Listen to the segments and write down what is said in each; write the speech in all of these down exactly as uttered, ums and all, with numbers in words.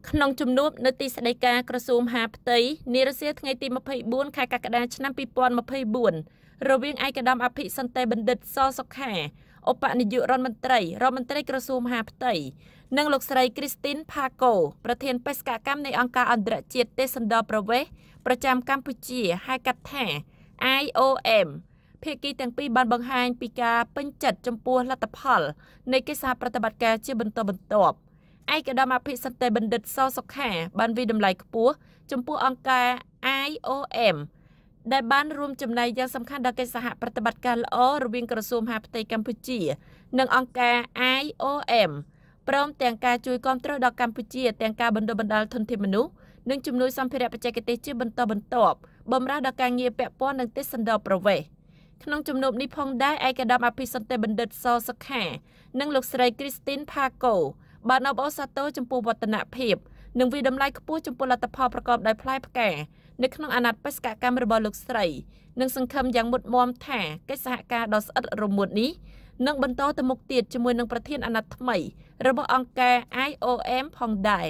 ក្នុងជំនួបនៅទីស្តីការក្រសួងមហាផ្ទៃនារសៀលថ្ងៃទីម្ភៃបួនខែកក្កដាឆ្នាំពីរពាន់ម្ភៃបួនរវាងឯកឧត្តមអភិសន្តិបណ្ឌិតសសុខាឧបនាយករដ្ឋមន្ត្រីរដ្ឋមន្ត្រីក្រសួងមហាផ្ទៃនិងលោកស្រីគ្រីស្ទីនផាកូប្រធានបេសកកម្មនៃអង្គការអន្តរជាតិទេសន្តរប្រវេសន៍ប្រចាំកម្ពុជាហៅកាត់ថា I O M ភាគីទាំងពីរបានបង្ហាញពីការពេញចិត្តចំពោះលទ្ធផលនៃកិច្ចសហប្រតិបត្តិការជាបន្តបន្ទាប់ឯកឧត្តមអភិសន្តិបណ្ឌិតសសុខាបានវិតម្លៃខ្ពស់ចំពោះអង្គការ I O M ដែលបានរួមចំណែកយ៉ាងសំខាន់ដល់កិច្ចសហប្រតិបត្តិការល្អរវាងក្រសួងមហាផ្ទៃកម្ពុជានិងអង្គការ I O M ព្រមទាំងការជួយគាំទ្រដល់កម្ពុជាទាំងការបណ្ដុះបណ្ដាលធនធានមនុស្សនិងជំនួយសម្ភារៈបច្ចេកទេសជាបន្តបន្ទាប់បម្រើដល់ការងារពាក់ព័ន្ធនឹងទេសន្តរប្រវេសន៍ក្នុងជំនួបនេះផងដែរឯកឧត្តមអភិសន្តិបណ្ឌិតសសុខានិងលោកស្រីគ្រីស្ទីនផាកូបានអបអរសាទរចំពោះវឌ្ឍនភាពនិងវិតម្លៃខ្ពស់ចំពោះលទ្ធផលប្រកបដោយផ្លែផ្កានៅក្នុងអាណត្តិបេសកកម្មរបស់លោកស្រីនិងសង្ឃឹមយ៉ាងមុតមមថាកិច្ចសហការដ៏ស្អិតរមួតនេះនឹងបន្តទៅមុខទៀតជាមួយនឹងប្រធានអាណត្តិថ្មីរបស់អង្គការ I O M ផងដែរ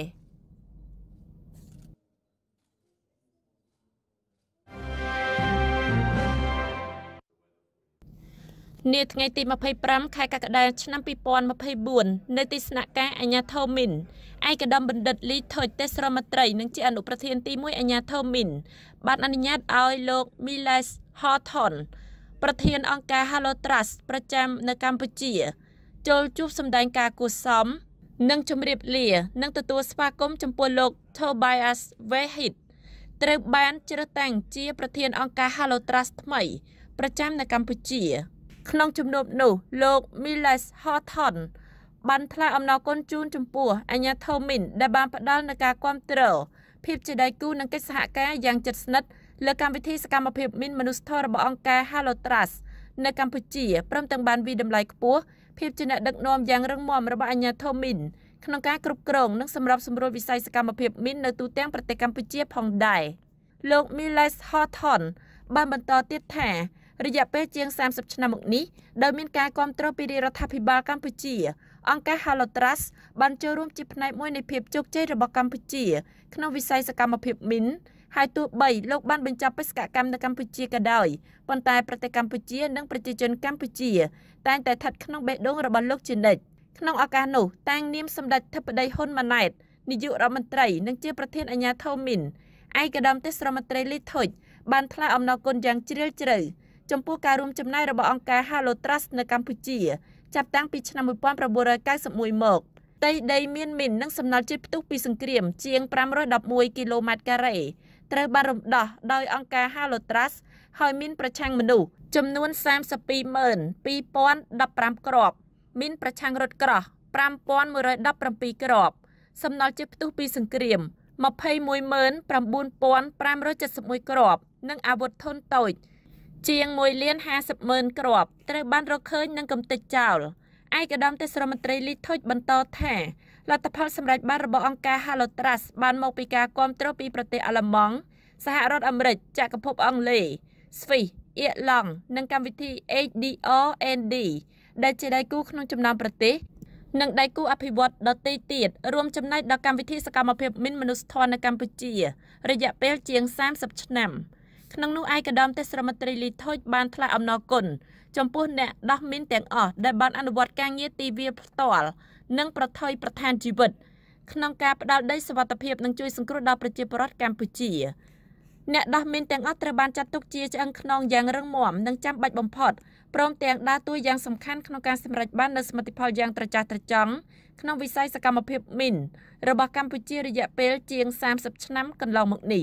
នាថ្ងៃទីម្ភៃប្រាំខែកក្កដាឆ្នាំពីរពាន់ម្ភៃបួននៅទីស្នាក់ការអាជ្ញាធរមីនឯកឧត្តមបណ្ឌិតលីថុចទេសរដ្ឋមន្ត្រីនិងជាអនុប្រធានទីមួយអាជ្ញាធរមីនបានអនុញ្ញាតឲ្យលោក Miles Horton ប្រធានអង្គការ Hello Trust ប្រចាំនៅកម្ពុជាចូលជួបសម្ដែងការគួរសមនិងជម្រាបលានិងទទួលស្វាគមន៍ចំពោះលោក Tobias Wahid ត្រូវបានជ្រើសតាំងជាប្រធានអង្គការ Hello Trust ថ្មីប្រចាំនៅកម្ពុជាក្នុងជំនួបនោះលោក Miles Horton បានថ្លែងអំណរគុណជូនចំពោះអាជ្ញាធរមីនដែលបានផ្ដល់នូវការគាំទ្រភាពជាដៃគូនិងកិច្ចសហការយ៉ាងជិតស្និទ្ធលើកម្មវិធីសកម្មភាពមីនមនុស្សធម៌របស់អង្គការ Hello Trust នៅកម្ពុជាព្រមទាំងបានវិតម្លៃខ្ពស់ភាពជាអ្នកដឹកនាំយ៉ាងរឹងមាំរបស់អាជ្ញាធរមីនក្នុងការគ្រប់គ្រងនិងសម្របសម្រួលវិស័យសកម្មភាពមីននៅទូទាំងប្រទេសកម្ពុជាផងដែរលោក Miles Horton បានបន្តទៀតថារយៈពេលជាងសាមសិបឆ្នាំមកនេះដោយមានការគាំទ្រពីរដ្ឋាភិបាលកម្ពុជាអង្គការ Hello Trust បានចូលរួមជាផ្នែកមួយនៃភាពជោគជ័យរបស់កម្ពុជាក្នុងវិស័យសកម្មភាពមីនហើយទោះបីលោកបានបញ្ចប់បេសកកម្មនៅកម្ពុជាក៏ដោយប៉ុន្តែប្រទេសកម្ពុជានិងប្រជាជនកម្ពុជាតែងតែស្ថិតក្នុងបេះដូងរបស់លោកជានិច្ចក្នុងឱកាសនោះតាំងនាមសម្ដេចធិបតីហ៊ុនម៉ាណែតនាយករដ្ឋមន្ត្រីនិងជាប្រធានអាជ្ញាធរមីនឯកឧត្តមទេសរដ្ឋមន្ត្រីលីថុចបានថ្លែងអំណរគុណយ៉ាងជ្រាលជ្រៅចំពោះការរួមចំណែករបស់អង្គការ Hello Trust នៅកម្ពុជាចាប់តាំងពីឆ្នាំmột nghìn chín trăm chín mươi mốtមកផ្ទៃដីមានមីននិងសំណល់ជាតិផ្ទុះពីសង្គ្រាមជាងfive hundred elevenគីឡូម៉ែត្រការ៉េត្រូវបានរំដោះដោយអង្គការ Hello Trust ហើយមានប្រឆាំងមនុស្សចំនួនthirty-two thousand two thousand fifteenគ្រាប់មានប្រឆាំងរថក្រោះfive thousand one hundred seventeenគ្រាប់សំណល់ជាតិផ្ទុះពីសង្គ្រាមtwenty-one thousand nine thousand five hundred seventy-oneគ្រាប់និងអាវុធធុនតូចជាងoneលានfifty thousandគ្រាប់ត្រូវបានរកឃើញនិងកំទេចចោលឯកឧត្តមទេសរដ្ឋមន្ត្រីលីថុចបន្តថាលទ្ធផលសម្រេចបានរបស់អង្គការ Hello Trust បានមកពីការគាំទ្រពីប្រទេសអាល្លឺម៉ង់សហរដ្ឋអាមេរិកចក្រភពអង់គ្លេសស្វីសអៀតឡង់និងកម្មវិធី H D R N D ដែលជាដៃគូក្នុងចំណោមប្រទេសនិងដៃគូអភិវឌ្ឍន៍ដទៃទៀតរួមចំណែកដល់កម្មវិធីសកម្មភាពមីនមនុស្សធម៌នៅកម្ពុជារយៈពេលជាងthirtyឆ្នាំក្នុងនោះឯកឧត្តមទេសរដ្ឋមន្ត្រីលីថុចបានថ្លែងអំណរគុណចំពោះអ្នកដោះមីនទាំងអស់ដែលបានអនុវត្តការងារទីវាលផ្ទាល់និងប្រថុយប្រឋានជីវិតក្នុងការផ្ដល់ដីសុវត្ថិភាពនិងជួយសង្គ្រោះដល់ប្រជាពលរដ្ឋកម្ពុជាអ្នកដោះមីនទាំងអស់ត្រូវបានចាត់ទុកជាឆ្អឹងខ្នងយ៉ាងរឹងមាំនិងចាំបាច់បំផុតព្រមទាំងដើរតួយ៉ាងសំខាន់ក្នុងការសម្រេចបាននូវសមិទ្ធផលយ៉ាងត្រចះត្រចង់ក្នុងវិស័យសកម្មភាពមីនរបស់កម្ពុជារយៈពេលជាងthirtyឆ្នាំកន្លងមកនេះ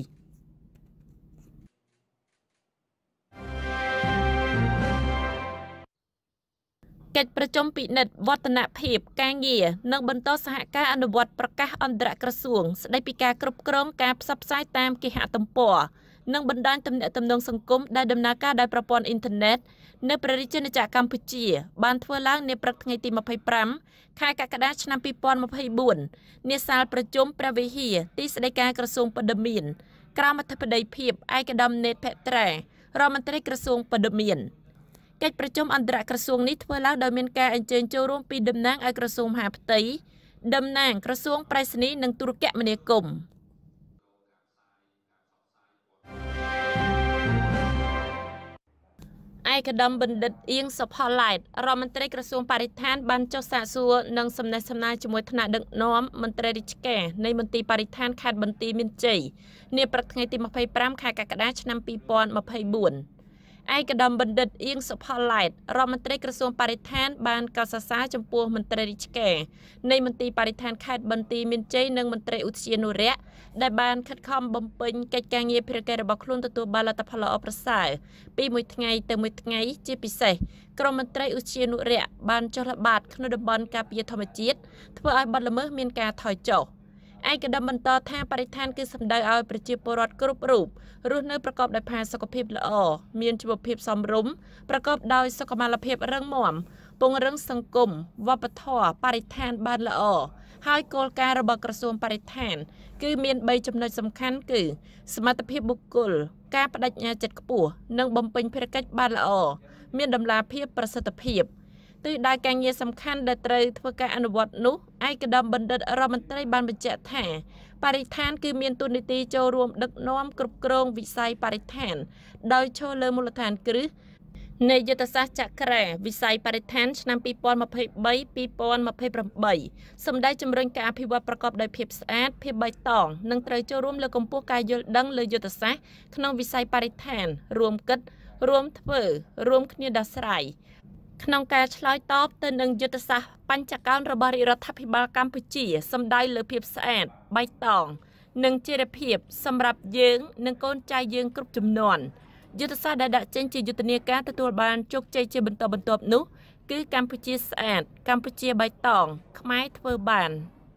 កិច្ចប្រជុំពិនិត្យវឌ្ឍនភាពការងារនិងបន្តសហការអនុវត្តប្រកាសអន្តរក្រសួងស្តីពីការគ្រប់គ្រងការផ្សព្វផ្សាយតាមគេហទំព័រនិងបណ្ដាញទំនាក់ទំនងសង្គមដែលដំណើរការដោយប្រព័ន្ធអ៊ីនធឺណិតនៅព្រះរាជាណាចក្រកម្ពុជាបានធ្វើឡើងនាព្រឹកថ្ងៃទីtwenty-fiveខែកក្កដាឆ្នាំtwo thousand twenty-fourនាសាលប្រជុំព្រះវិហារទីស្តីការក្រសួងព័ត៌មានក្រមអធិបតីភាពឯកឧត្តមនេតភត្រារដ្ឋមន្ត្រីក្រសួងព័ត៌មានកិច្ចប្រជុំអន្តរក្រសួងនេះធ្វើឡើងដោយមានការអញ្ជើញចូលរួមពីតំណាងឲ្យក្រសួងមហាផ្ទៃតំណាងក្រសួងប្រៃសណីនិងទូរគមនាគមន៍ឯកឧត្តមបណ្ឌិតអៀងសុផល្លែតរដ្ឋមន្ត្រីក្រសួងបរិស្ថានបានចុះសាកសួរនិងសំណេះសំណាលជាមួយថ្នាក់ដឹកនាំមន្ត្រីរាជការនៃមន្ទីរបរិស្ថានខេត្តបន្ទាយមានជ័យនាព្រឹកថ្ងៃទីម្ភៃប្រាំខែកក្កដាឆ្នាំពីរពាន់ម្ភៃបួនឯកឧត្តមបណ្ឌិតអៀងសុផល្លែតរដ្ឋមន្ត្រីក្រសួងបរិស្ថានបានកោតសរសើរចំពោះមន្ត្រីរាជការនៃមន្ទីរបរិស្ថានខេត្តបន្ទាយមានជ័យនិងមន្ត្រីឧទ្យានុរក្សដែលបានខិតខំបំពេញកិច្ចការងារភារកិច្ចរបស់ខ្លួនទទួលបានលទ្ធផលល្អប្រសើរពីមួយថ្ងៃទៅមួយថ្ងៃជាពិសេសក្រមមន្ត្រីឧទ្យានុរក្សបានចុះល្បាតក្នុងតំបន់ការពារធម្មជាតិធ្វើឲ្យបទល្មើសមានការថយចុះឯកឧត្តមបន្តថាបរិស្ថានគឺសំដៅឲ្យប្រជាពលរដ្ឋគ្រប់រូបរស់នៅប្រកបដោយផាសុកភាពល្អមានជីវភាពសមរម្យប្រកបដោយសុខុមាលភាពរឹងមាំពង្រឹងសង្គមវប្បធម៌បរិស្ថានបានល្អហើយគោលការណ៍របស់ក្រសួងបរិស្ថានគឺមានបីចំណុចសំខាន់គឺសមត្ថភាពបុគ្គលការបដិញ្ញាចិត្តខ្ពស់និងបំពេញភារកិច្ចបានល្អមានតម្លាភាពប្រសិទ្ធភាពទិសដៅការងារសំខាន់ដែលត្រូវធ្វើការអនុវត្តនោះឯកឧត្តមបណ្ឌិតរដ្ឋមន្ត្រីបានបញ្ជាក់ថាបរិស្ថានគឺមានតួនាទីចូលរួមដឹកនាំគ្រប់គ្រងវិស័យបរិស្ថានដោយឈរលើមូលដ្ឋានគ្រឹះនៃយុទ្ធសាស្ត្រចក្រាវិស័យបរិស្ថានឆ្នាំពីរពាន់ម្ភៃបី ពីរពាន់ម្ភៃប្រាំសម្ដៅជំរុញការអភិវឌ្ឍប្រកបដោយភាពស្អាតភាពបៃតងនិងត្រូវចូលរួមលើកកម្ពស់ការយល់ដឹងលើយុទ្ធសាស្ត្រក្នុងវិស័យបរិស្ថានរួមគិតរួមធ្វើរួមគ្នាដោះស្រាយក្នុងការឆ្លើយតបទៅនឹងយុទ្ធសាស្ត្របញ្ចកោណរបស់រាជរដ្ឋាភិបាលកម្ពុជាសម្ដៅលើភាពស្អាតបៃតងនិងចីរភាពសម្រាប់យើងនិងកូនចៅយើងគ្រប់ជំនាន់យុទ្ធសាស្ត្រដែលដាក់ចេញជាយុទ្ធនាការទទួលបានជោគជ័យជាបន្តបន្ទាប់នោះគឺកម្ពុជាស្អាតកម្ពុជាបៃតងខ្មែរធ្វើបាន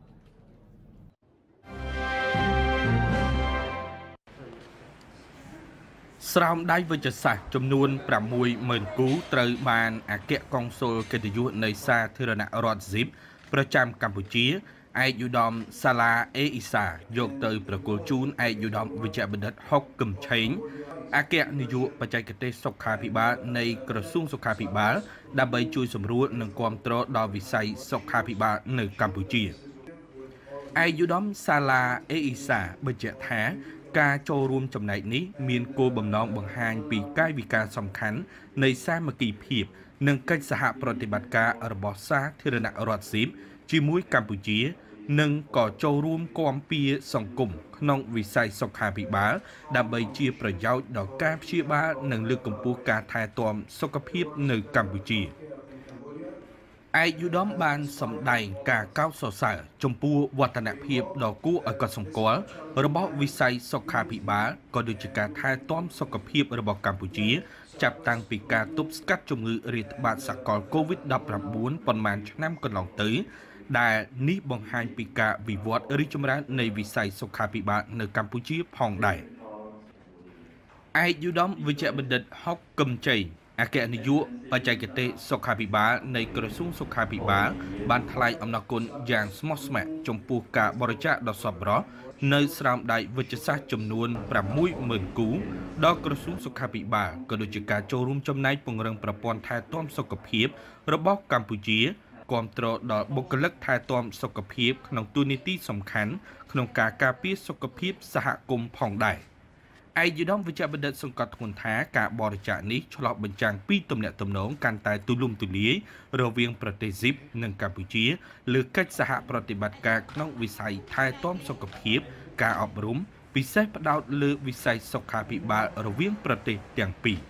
ស្រោមដៃវិជ្ជសាស្ត្រចំនួនប្រាំមួយម៉ឺនគូត្រូវបានអគ្គកុងស៊ុលកិត្តិយសនៃសាធារណរដ្ឋស៊ីបប្រចាំកម្ពុជាឯកឧត្តមសាឡាអេអ៊ីសាយកទៅប្រគល់ជូនឯកឧត្តមវិជ្ជបណ្ឌិតហុកកឹមឆេងអគ្គនាយកបច្ចេកទេសសុខាភិបាលនៃក្រសួងសុខាភិបាលដើម្បីជួយសម្រួលនិងគាំទ្រដល់វិស័យសុខាភិបាលនៅកម្ពុជាឯកឧត្តមសាឡាអេអ៊ីសាបញ្ជាក់ថាការចូលរួមចំណែកនេះមានគោលបំណងបង្ហាញពីកាយវិការសំខាន់នៃសាមគ្គីភាពនិងកិច្ចសហប្រតិបត្តិការរបស់សាធារណរដ្ឋស៊ីបជាមួយកម្ពុជានិងក៏ចូលរួមគាំពារសង្គមក្នុងវិស័យសុខាភិបាលដើម្បីជាប្រយោជន៍ដល់ការព្យាបាលនិងលើកកម្ពស់ការថែទាំសុខភាពនៅកម្ពុជាឯកឧត្តមបានសម្ដែងការកោតសរសើរចំពោះវឌ្ឍនភាពដ៏គួរឲ្យកត់សម្គាល់របស់វិស័យសុខាភិបាលក៏ដូចជាការថែទាំសុខភាពរបស់កម្ពុជាចាប់តាំងពីការទប់ស្កាត់ជំងឺរាតត្បាតសកល កូវីដ ដប់ប្រាំបួន ប៉ុន្មានឆ្នាំកន្លងទៅដែលនេះបង្ហាញពីការវិវត្តរីកចម្រើននៃវិស័យសុខាភិបាលនៅកម្ពុជាផងដែរឯកឧត្តមវិជ្ជបណ្ឌិតហុកកឹមឆេងអគ្គនាយកបច្ចេកទេសសុខាភិបាលនៃក្រសួងសុខាភិបាលបានថ្លែងអំណរគុណយ៉ាងស្មោះស្ម័គ្រចំពោះការបរិច្ចាគដ៏សប្បុរសនៅស្រោមដៃវិជ្ជសាស្ត្រចំនួនប្រាំមួយម៉ឺនគូដល់ក្រសួងសុខាភិបាលក៏ដូចជាការចូលរួមចំណែកពង្រឹងប្រព័ន្ធថែទាំសុខភាពរបស់កម្ពុជាគាំទ្រដល់បុគ្គលិកថែទាំសុខភាពក្នុងទូនីតិសំខាន់ក្នុងការការពារសុខភាពសហគមន៍ផងដែរឯកឧត្តមវិជ្ជបណ្ឌិតសង្កត់ធ្ងន់ថាការបរិច្ចាគនេះឆ្លុះបញ្ចាំងពីទំនាក់ទំនងកាន់តែទូលំទូលាយរវាងប្រទេសស៊ីបនិងកម្ពុជាលើកិច្ចសហប្រតិបត្តិការក្នុងវិស័យថែទាំសុខភាពការអប់រំពិសេសផ្ដោតលើវិស័យសុខាភិបាលរវាងប្រទេសទាំងពីរ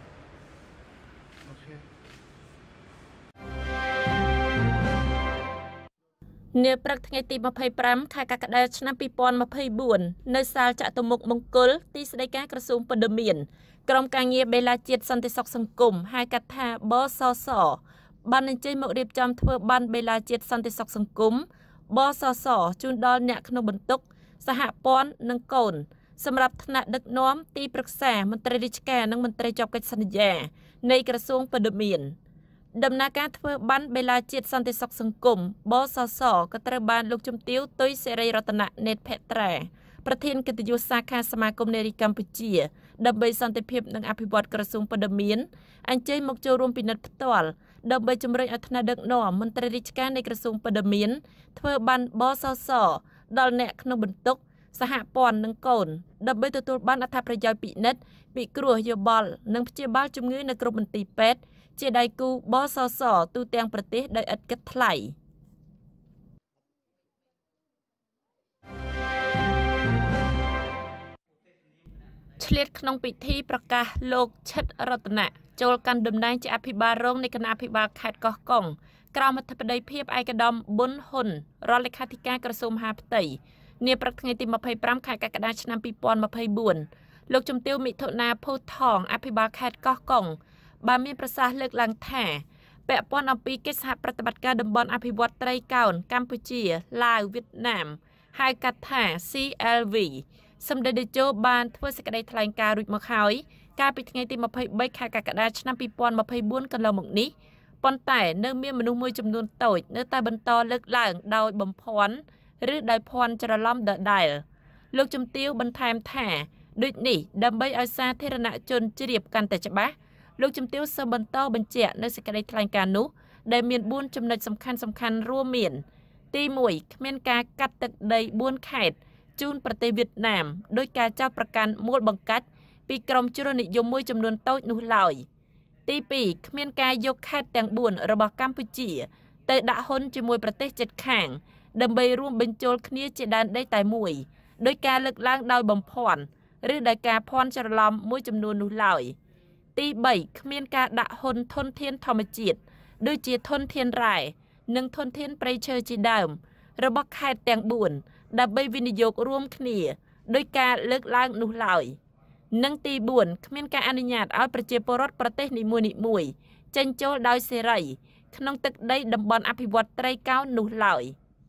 នាព្រឹកថ្ងៃទីម្ភៃប្រាំខែកក្កដាឆ្នាំពីរពាន់ម្ភៃបួននៅសាលចតុមុខមង្គលទីស្តីការក្រសួងព័ត៌មានក្រុមការងារបេឡាជាតិសន្តិសុខសង្គមហៅកាត់ថា បសស បានអញ្ជើញមករៀបចំធ្វើបានបេឡាជាតិសន្តិសុខសង្គម បសស ជូនដល់អ្នកក្នុងបន្ទុកសហព័ន្ធនិងកូនសម្រាប់ថ្នាក់ដឹកនាំទីប្រឹក្សាមន្ត្រីរាជការនិងមន្ត្រីជាប់កិច្ចសន្យានៃក្រសួងព័ត៌មានដំណើរការធ្វើបានបេឡាជាតិសន្តិសុខសង្គម បសស ក៏ត្រូវបានលោកជំទាវ ទុយសេរីរតនៈ នេតភត្រាប្រធានកិត្តិយសសាខាសមាគមនារីកម្ពុជាដើម្បីសន្តិភាពនិងអភិវឌ្ឍក្រសួងព័ត៌មានអញ្ជើញមកចូលរួមពិនិត្យផ្ទាល់ដើម្បីជំរុញឲ្យថ្នាក់ដឹកនាំមន្ត្រីរាជការនៃក្រសួងបដិមានធ្វើបានបសសដល់អ្នកក្នុងបន្ទុកសហព័ន្ធនិងកូនដើម្បីទទួលបានអត្ថប្រយោជន៍ពិនិត្យពិគ្រោះយោបល់និងព្យាបាលជំងឺនៅគ្រប់មន្ទីរពេទ្យជាដៃគូបសសទូទាំងប្រទេសដោយឥតគិតថ្លៃឆ្លៀតក្នុងពិធីប្រកាសលោកឈិតរតនៈចូលកាន់តំណែងជាអភិបាលរងនៃគណៈអភិបាលខេត្តកោះកុងក្រោមអធិបតីភាពឯកឧត្តមប៊ុនហ៊ុនរដ្ឋលេខាធិការក្រសួងមហាផ្ទៃនាព្រឹកថ្ងៃទីម្ភៃប្រាំខែកក្កដាឆ្នាំពីរពាន់ម្ភៃបួនលោកជំទាវមិថុនាភូថងអភិបាលខេត្តកោះកុងបានមានប្រសាសន៍លើកឡើងថាពាក់ព័ន្ធអំពីកិច្ចសហប្រតិបត្តិការតំបន់អភិវឌ្ឍត្រីកោណកម្ពុជាឡាវវៀតណាមហៅកាត់ថា C L V សម្ដេចតេជោបានធ្វើសេចក្តីថ្លែងការណ៍រួចមកហើយកាលពីថ្ងៃទីម្ភៃបីខែកក្កដាឆ្នាំពីរពាន់ម្ភៃបួនកន្លងមកនេះប៉ុន្តែនៅមានមនុស្សមួយចំនួនតូចនៅតែបន្តលើកឡើងដោយបំភាន់ឬដោយភ័ន្តច្រឡំដដែលលោកជំទាវបន្ថែមថាដូចនេះដើម្បីឲ្យសាធារណជនជ្រាបកាន់តែច្បាស់លោកជំទាវសូមបន្តបញ្ជាក់នៅសេចក្តីថ្លែងការណ៍នោះដែលមានបួនចំណុចសំខាន់សំខាន់រួមមានទីមួយគ្មានការកាត់ទឹកដីបួនខេត្តជូនប្រទេសវៀតណាមដោយការចោទប្រកាន់មូលបង្កាច់ពីក្រុមជ្រុលនិយមមួយចំនួនតូចនោះឡើយទីពីរគ្មានការយកខេត្តទាំងបួនរបស់កម្ពុជាទៅដាក់ហ៊ុនជាមួយប្រទេសជិតខាងដើម្បីរួមបញ្ចូលគ្នាជាដែនដីតែមួយដោយការលើកឡើងដោយបំភាន់ឬដោយការភ័ន្តច្រឡំមួយចំនួននោះឡើយទីបីគ្មានការដាក់ហ៊ុនធនធានធម្មជាតិដូចជាធនធានរ៉ែនិងធនធានព្រៃឈើជាដើមរបស់ខេត្តទាំងបួនដើម្បីវិនិយោគរួមគ្នាដោយការលើកឡើងនោះឡើយនិងទីបួនគ្មានការអនុញ្ញាតឲ្យប្រជាពលរដ្ឋប្រទេសនីមួយៗចេញចូលដោយសេរីក្នុងទឹកដីតំបន់អភិវឌ្ឍត្រីកោណនោះឡើយ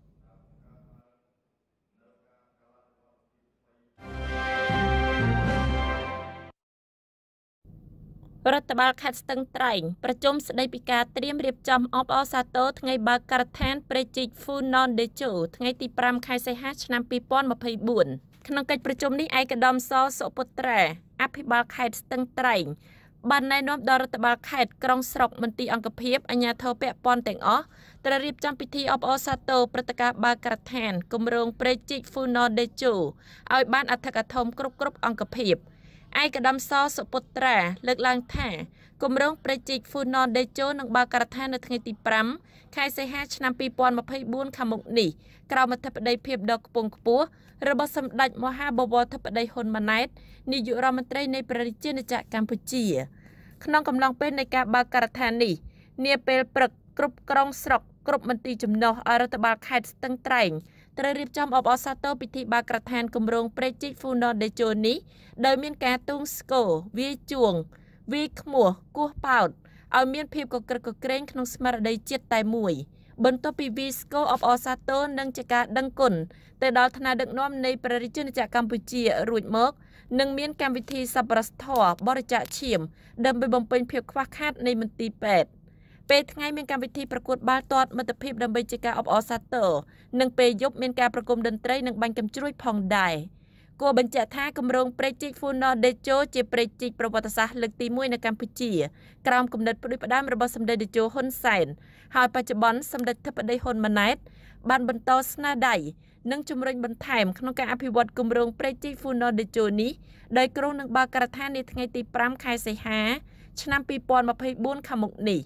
រដ្ឋបាលខេត្តស្ទឹងត្រែងប្រជុំស្ដីពីការត្រៀមរៀបចំអបអរសាទរថ្ងៃបើកការដ្ឋានព្រែកជីក Funon Decho ថ្ងៃទីប្រាំខែសីហាឆ្នាំពីរពាន់ម្ភៃបួនក្នុងកិច្ចប្រជុំនេះឯកឧត្តមសសុពុត្រាអភិបាលខេត្តស្ទឹងត្រែងបានណែនាំដល់រដ្ឋបាលខេត្តក្រុងស្រុកមន្ទីរអង្គភាពអាជ្ញាធរពាក់ព័ន្ធទាំងអស់ត្រូវរៀបចំពិធីអបអរសាទរព្រឹត្តិការណ៍បើកការដ្ឋានគម្រោងព្រែកជីក Funon Decho ឲ្យបានអធិកអធមគ្រប់គ្រប់អង្គភាពឯកឧត្តមសសុពុត្រាលើកឡើងថាគម្រោងព្រែកជីក Funon Decho នឹងបើកការដ្ឋាននៅថ្ងៃទីប្រាំខែសីហាឆ្នាំពីរពាន់ម្ភៃបួនខាងមុខនេះក្រោមអធិបតីភាពដ៏ខ្ពង់ខ្ពស់របស់សម្ដេចមហាបវរធិបតីហ៊ុនម៉ាណែតនាយករដ្ឋមន្ត្រីនៃព្រះរាជាណាចក្រកម្ពុជាក្នុងកំឡុងពេលនៃការបើកការដ្ឋាននេះនាពេលព្រឹកគ្រប់ក្រុងស្រុកគ្រប់មន្ទីរចំណុះឲ្យរដ្ឋបាលខេត្តស្ទឹងត្រែងត្រូវរៀបចំអបអរសាទរពិធីបើកការដ្ឋានគម្រោងព្រែកជីក Funon Decho នេះដោយមានការទូងស្គរវាយជួងវាយឃ្មោះគោះប៉ោតឲ្យមានភាពកក្រឹកកក្រែងក្នុងស្មារតីជាតិតែមួយបន្ទាប់ពីវាយស្គរអបអរសាទរនិងជាការដឹងគុណទៅដល់ថ្នាក់ដឹកនាំនៃព្រះរាជាណាចក្រកម្ពុជារួចមកនឹងមានកម្មវិធីសប្បុរសធម៌បរិច្ចាគឈាមដើម្បីបំពេញភាពខ្វះខាតនៃមន្ទីរពេទ្យពេលថ្ងៃមានកម្មវិធីប្រកួតបាល់ទាត់មិត្តភាពដើម្បីជាការអបអរសាទរនិងពេលយប់មានការប្រគំតន្ត្រីនិងបាញ់កាំជ្រួចផងដែរគួរបញ្ជាក់ថាគម្រោងព្រែកជីក Funon Decho ជាព្រែកជីកប្រវត្តិសាស្ត្រលើកទីមួយនៅកម្ពុជាក្រោមគំនិតផ្ដួចផ្ដើមរបស់សម្ដេចតេជោហ៊ុនសែនហើយបច្ចុប្បន្នសម្ដេចធិបតីហ៊ុនម៉ាណែតបានបន្តស្នាដៃនិងជំរុញបន្ថែមក្នុងការអភិវឌ្ឍគម្រោងព្រែកជីក Funon Decho នេះដោយគ្រោងនឹងបើកការដ្ឋាននាថ្ងៃទីប្រាំខែសីហាឆ្នាំពីរពាន់ម្ភៃបួនខាងមុខនេះ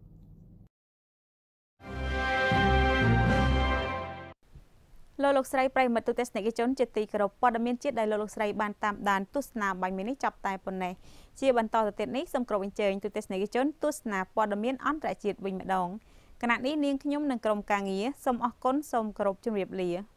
លោកលោកស្រីប្រិយមិត្តទស្សនិកជនជាទីគោរពព័ត៌មានជាតិដែលលោកលោកស្រីបានតាមដានទស្សនាបាញ់នេះចាប់តែប៉ុណ្ណេះជាបន្តទៅទៀតនេះសូមគោរពអញ្ជើញទស្សនិកជនទស្សនាព័ត៌មានអន្តរជាតិវិញម្ដងគណៈនេះនាងខ្ញុំនិងក្រុមការងារសូមអរគុណសូមគោរពជម្រាបលា